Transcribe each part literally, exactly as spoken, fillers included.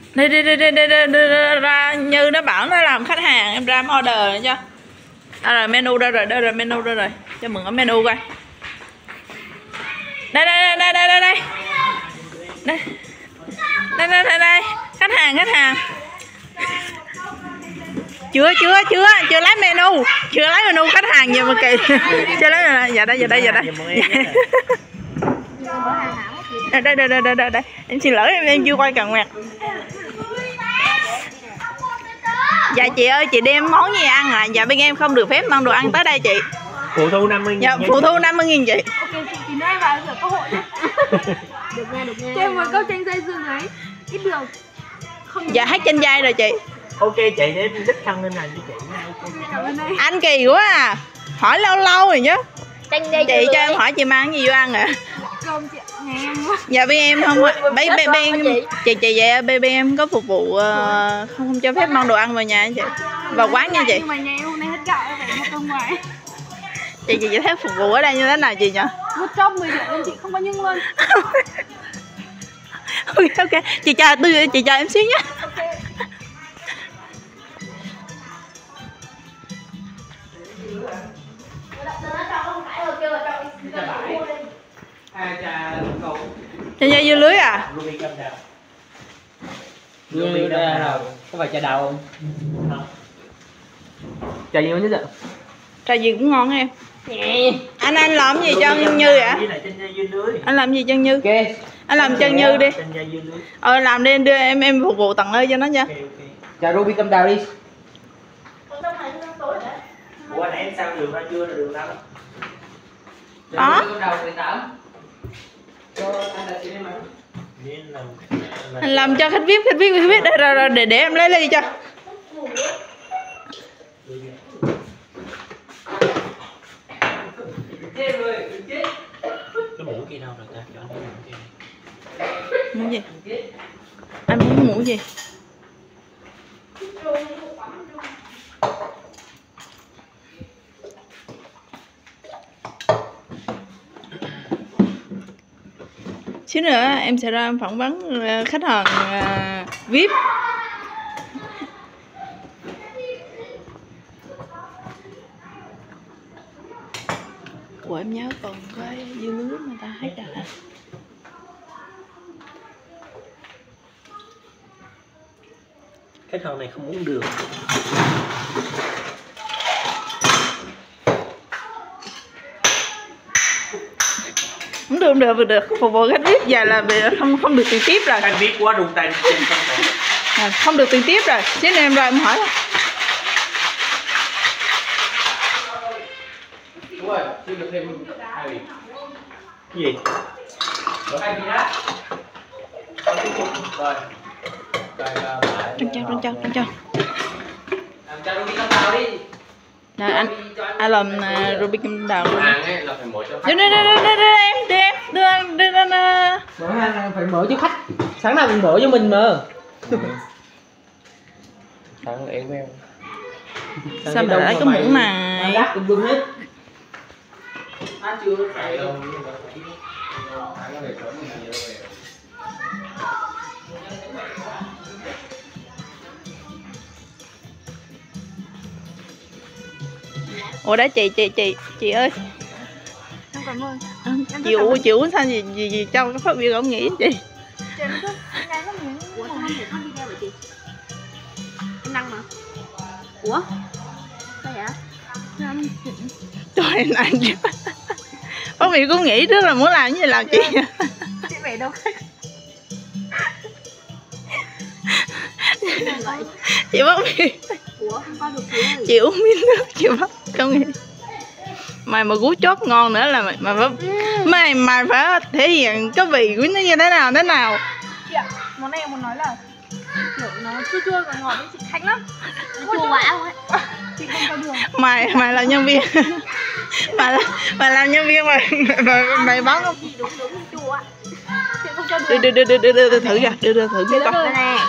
Đi đi đi đi đi, đi, đi ra Như nó bảo nó làm khách hàng, em ra order nữa cho. Đây rồi menu đây rồi, đây rồi menu đây rồi. Cho mượn ở menu coi. Đây đây đây đây đây đây. Đây. Đây đây đây đây. Khách hàng khách hàng. Chưa chưa chưa, chưa lấy menu. Chưa lấy menu khách hàng gì mà kỳ. Chưa lấy rồi. Dạ đây, dạ đây, dạ đây. Đây đây đây đây đây đây. Em xin lỗi em em chưa quay cần ngoặt. Dạ chị ơi, chị đem món gì ăn à? Dạ bên em không được phép mang đồ ăn tới đây chị. Phụ thu năm mươi nghìn. Dạ phụ thu năm mươi nghìn chị. Ok chị, chị nói em vào rửa cơ hội nhé. Được nghe, được nghe. Cho em một câu tranh dây dương ấy. Ít được. Không. Dạ hết trên dây rồi chị. Ok chị, để đích thân lên này cho chị. Cảm ơn anh. Anh kỳ quá à. Hỏi lâu lâu rồi chứ. Tranh dây Chị cho em hỏi chị mang cái gì vô ăn ạ? À? Cơm chị, nhà em quá. Dạ bên em không, bên bên bên chị chị vậy bên bên em có phục vụ uh, không không cho phép mang đồ ăn vào nhà chị, vào quán nha chị. Nhưng mà nhà em hôm nay hết gạo em phải mua cơm ngoài. Chị chị chị thấy phục vụ ở đây như thế nào chị nhỉ? Một trăm mười triệu nên chị không có nhưng luôn. Ok ok, chị chờ tôi chị chờ em xíu nhé. Okay. Trên dây dưa lưới à? Ruby đào đâu? Có phải trà đào không? Không. Trà gì nhất ạ? Trà gì cũng ngon em. Anh anh làm gì cho Như vậy? Anh làm gì cho Như? Ok. Anh làm cho Như đi. Ờ làm đi đưa em em phục vụ tận nơi cho nó nha. Trà Ruby cam đào đi. Ủa nãy em sao đường ra chưa là đường đâu? Đó. Anh làm cho khách vip, khách vip, khách vip đây rồi, rồi để để em lấy ly cho. Cái mũ kia đâu rồi ta? Cho anh mũ kia. Mũ gì? Anh muốn mũ gì? Xíu nữa em sẽ ra phỏng vấn khách hàng uh, vip. Ủa em nhớ còn cái dưa lưới mà ta hết rồi hả? Khách hàng này không uống đường. Không được, được, được, phục vụ khách vip giờ là không không được tiền tiếp rồi. Khách vip quá rung tay. À, không được tiền tiếp rồi. Chứ em ra em hỏi. Đúng rồi, chưa được thêm hai vị. Cái gì? Rồi hai vị đó. Rồi. Trân châu, trân châu, trân châu. Làm cho Ruby cam đào đi. Nè anh, anh làm uh, Ruby cam đào luôn. Hàng ấy là phải mở cho khách. Đưa đưa đưa đưa đưa em, đưa em, đưa em, đưa đưa đưa. Mở hàng phải mở cho khách. Sáng nào mình mở cho mình mà. Sáng là em của em. Sao mà lại có muỗng này? Gác cũng bưng hết. Á chưa phải đâu. Ủa đó chị chị chị chị ơi. Em cảm ơn. À, chị ủa chị uống sao gì gì gì trong cái phát biểu ông nghĩ chị? Chị em cứ ngay có miếng. Ủa sao không thể phát video vậy chị? Em đăng mà. Ủa? Sao vậy? Trời này chứ. Phát biểu cũng nghĩ trước là muốn làm cái gì làm chị. Chị về đâu khách? Chị bắt biểu. Ủa không qua được chị ơi. Chị uống miếng nước chị bắt không nghĩ. Mày mà gú chốt ngon nữa là mày mày phải mày mày phải thể hiện cái vị của nó như thế nào thế nào. Chị ạ, món này em muốn nói là kiểu nó chua chua và ngọt với chị Khánh lắm. Nó chua quá không ấy. Chị không cho đường. Mày mày là nhân viên. Mày là mày làm nhân viên mày mày, mày bán không? Đúng đúng chua ạ. Chị không cho Đưa đường. đưa đưa đưa đưa, đưa thử kìa, đưa đưa thử cái con. Nè.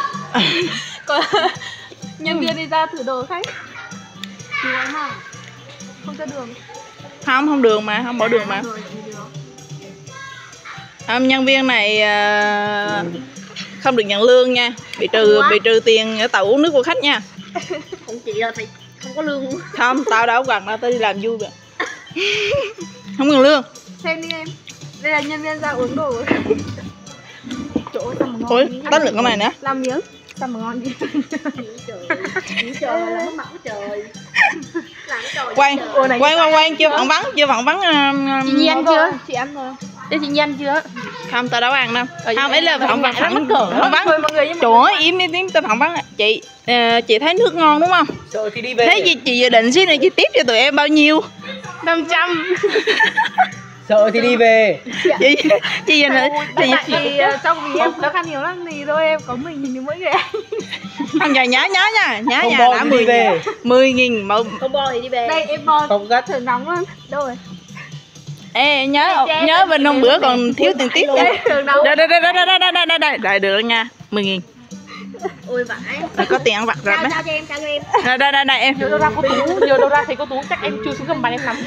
Nhân viên đi ra thử đồ khách. Chị nói mà. Không cho đường. Không không đường mà, không bỏ đường mà. À, nhân viên này uh, không được nhận lương nha, bị trừ bị trừ tiền ở tàu uống nước của khách nha. Không chị là thì không có lương. Không, tao đâu có cần đâu, tao đi làm vui vậy. Không cần lương. Xem đi em. Đây là nhân viên ra uống đồ. Chỗ ơi, sao mà ngon. Ôi, tách được cái này nữa. Làm miếng. Sao mà ngon vậy? Trời, trời là mất mặt trời. Quang, quang, quang, quang, chưa phỏng vấn, chưa phỏng vấn. Um, chị Nhi ăn chưa? Chị ăn rồi. Để chị Nhi ăn chưa? Không, tao đâu ăn đâu. Không, ấy là phỏng vấn, phỏng Phỏng vấn. Trời ơi, im im im, tao phỏng vấn. Chị, uh, chị thấy nước ngon đúng không? Sợ thì đi về. Thế chị, chị dự định xí này chị tiếp cho tụi em bao nhiêu? năm trăm. Sợ thì đi về. Chị, chị dự định. Tại vì trong vì em nó khăn nhiều lắm thì thôi em có mười nghìn thì mỗi người ăn. Ăn giờ nhớ nhớ nha, nhớ Không nha, bo đã thì đi về. mười nghìn một. Không bo thì đi về. Đây em bo. Không gắt. Thử nóng luôn. Đâu rồi? Ê, nhớ nhớ bên hôm bữa còn thiếu tiền tiếp nha. Đây đây đây đây đây đây đây đây đây đây được nha, mười nghìn. Ôi vãi. Rồi có tiền ăn vặt rồi Trao đấy. trao cho em, trao cho em. Đây đây đây đây em. Nhớ đâu ra cô Tú, nhớ đâu ra thấy cô Tú chắc em chui xuống gầm bàn em nằm.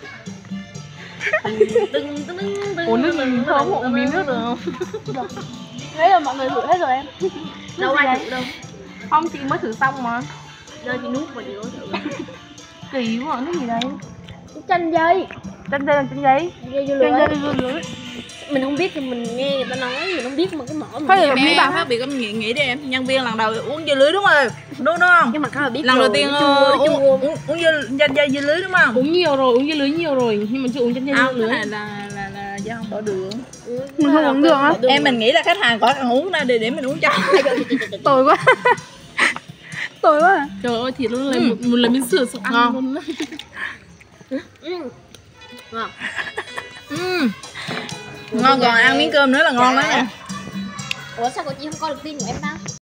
Tưng tưng tưng. Uống nước mình thơm, uống miếng nước được không? Thế là mọi người thử hết rồi em. Đâu ai thử đâu. Không, chị mới thử xong mà. Giờ chị nuốt vào chị có thử. Kỳ quá, nước gì đây? Chanh dây. Chân dây là chân giấy. Dây vô lưỡi. Mình không biết thì mình nghe người ta nói, mình không biết mà cái mỏ mình. Thôi em em phát biệt em nghĩ nghĩ đi em, nhân viên lần đầu uống dưa lưới đúng không? Đúng đúng không? Nhưng mà khá là biết Lần rồi, đầu tiên nó chua, nó uống chua. uống uống dưa dây dây dưa lưới đúng không? Uống nhiều rồi, uống dưa lưới nhiều rồi, nhưng mà chưa uống chân dây Không, lưới. cái này là là là do không bỏ đường. Mình không uống được á. Em mình nghĩ là khách hàng có cần uống ra để để mình uống cho. Tồi quá. Tồi quá. Trời ơi, thịt luôn là một, một lần mình sửa xong ăn Ngon. luôn. Ừ. Ngon. Ừ. Ngon, còn ăn miếng cơm nữa là ngon đó nha. Ủa sao cô chị không coi được tin của em ta?